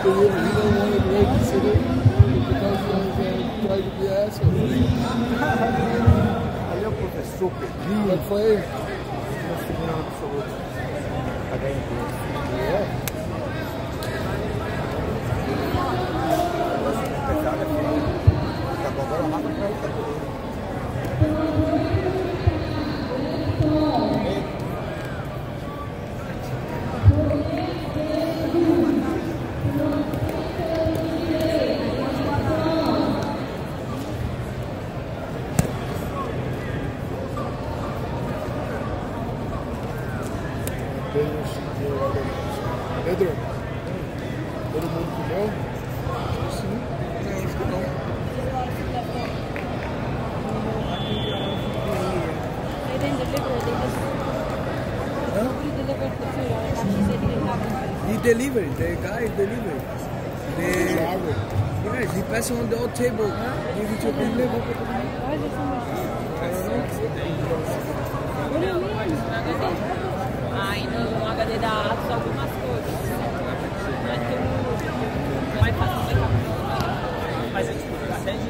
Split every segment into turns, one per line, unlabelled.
he don't want to reconsider because he tried to be asshole.
Ali é o professor Pedrinho.
Mas foi.
Nós terminamos absoluto. HNP.
Pedro, todo mundo comeu?
Sim. Não, acho que não.
They didn't deliver, they just delivered the food. I thought she said he didn't have it.
He delivered, the guy delivered. Yes, he passed on the old table. Give it to people.
Why is there so much food? What do you mean?
Aí no HD da Atos algumas coisas. Mas tudo mais fácil de mas é tipo, até de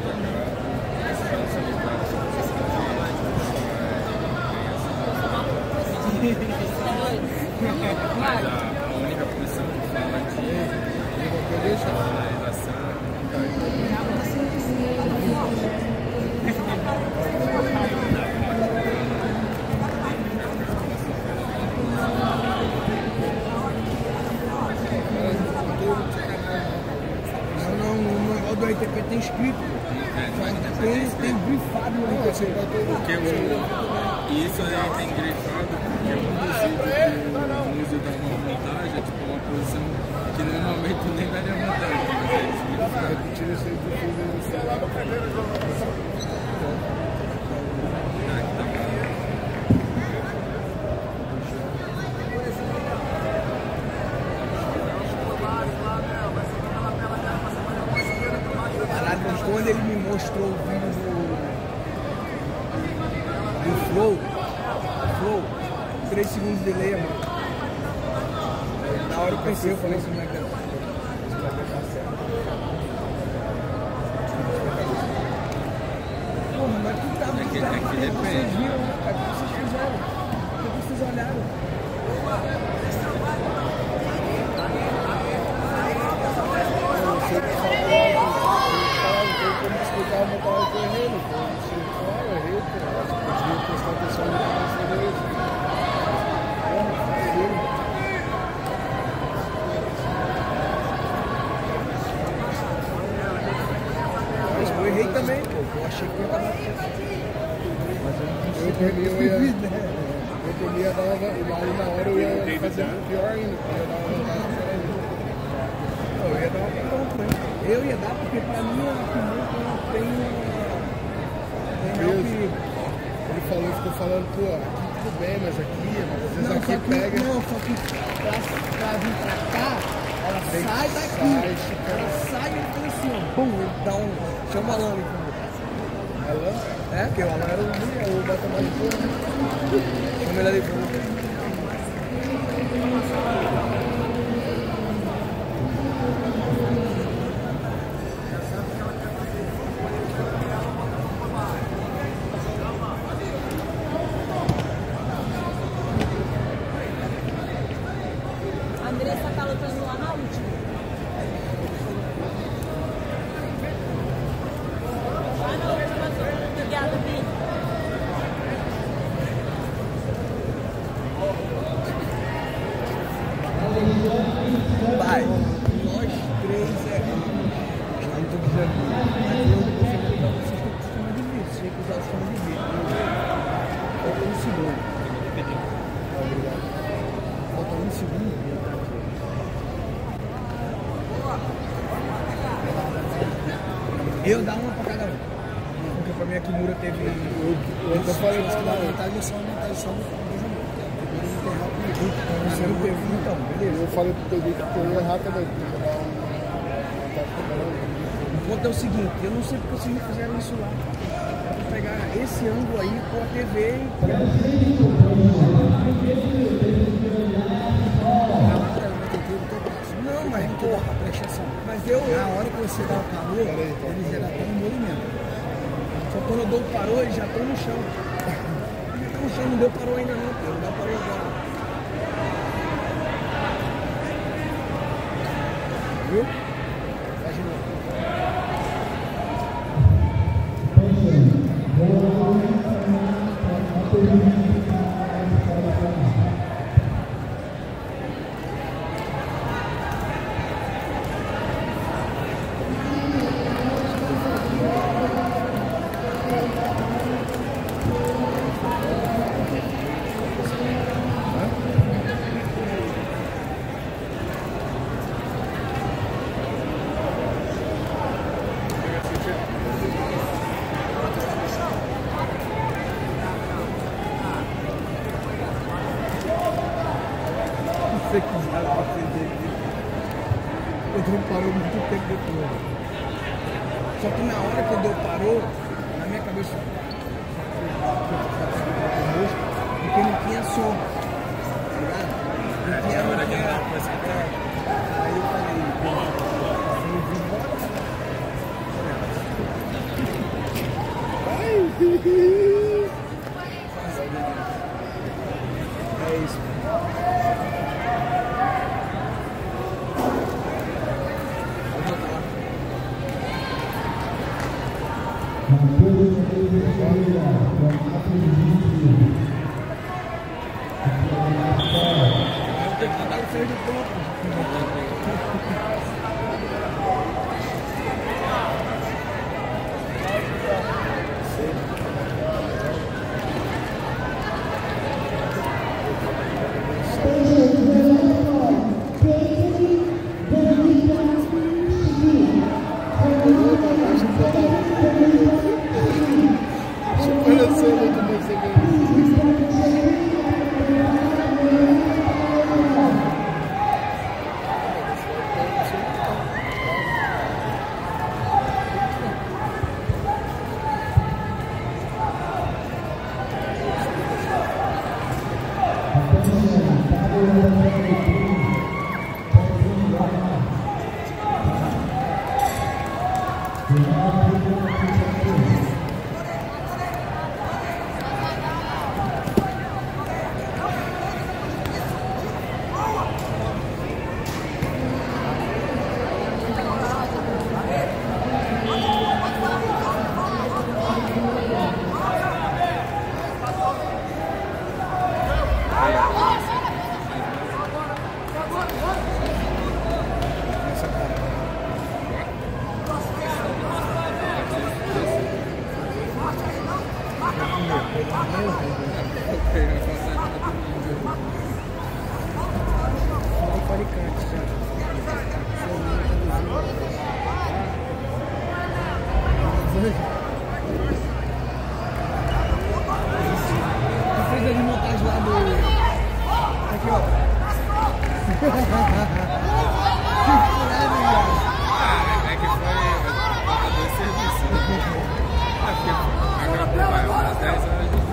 Mas a única comissão que fala de legalização
Não, do ITP tem escrito. Tem grifado no ITP.
porque isso aí tem grifado porque o Museu dá uma vantagem, tipo uma posição que normalmente nem daria vantagem, mas eles grifaram.
Repetir isso aí que eu fiz no celular.
Quando ele me mostrou o vídeo do Flow, 3 segundos de delay, mano. Na hora eu pensei, eu falei assim, não é que isso vai dar certo. Porra, mas tu tava
É que
vocês
depende.
viram, né, cara? O que vocês fizeram? O que vocês olharam?
Como explicar uma palavra que eu errei, não foi? Eu errei, acho que eu devia prestar atenção no que eu falei.
Mas eu errei também, pô. Eu achei que eu tava...
Eu ia dar uma vantagem na hora, eu ia fazer pior ainda.
Eu ia dar uma ponta, né? Eu ia dar porque pra mim a pimenta tem real perigo.
Ele falou, ficou falando, pô, aqui tudo bem, mas aqui, mas às vezes
Não,
aqui pega.
Não, só que pra vir pra cá, ela sai daqui. Ela sai e tem assim, ó. Pum, dá um. Chama a lama então.
Alan?
É, porque o Alan era o bota mais de boa. Chama ele ali pra
a Andressa tá lutando lá na última. Ah, não, obrigada, Bi.
Pai, nós três erramos. Não estou dizendo. Mas eu vou fazer pra vocês que eu costumo de vídeo. Você tem que usar o sistema de vídeo. Falta um segundo. Obrigado. Falta um segundo. Eu dá uma pra cada um. Porque pra mim a Kimura teve.
Eu falei pra ela,
vantagem só aumentar só no você não teve, então, beleza.
eu falei pro Pedro que eu ia errar também.
O ponto é o seguinte, eu não sei porque vocês não fizeram isso lá. Vou pegar esse ângulo aí com a TV e... Não, mas porra, presta atenção. velocidade parou, eles já estão no movimento. Só quando o Dou parou, eles já estão no chão. Já estão no chão, não deu parou ainda não, Pedro. Não parou agora. Viu? Faz de novo. Se quiser aprender aqui. O Deu parou muito tempo depois. Só que na hora que o Deu parou, na minha cabeça, porque não tinha som. Tá ligado? Não tinha. Aí eu falei, é isso. Tem que dar o freio do campo. Fez a desmontagem lá do... Aqui, ó.
É que foi dois serviços. É porque agora vai às 10 horas.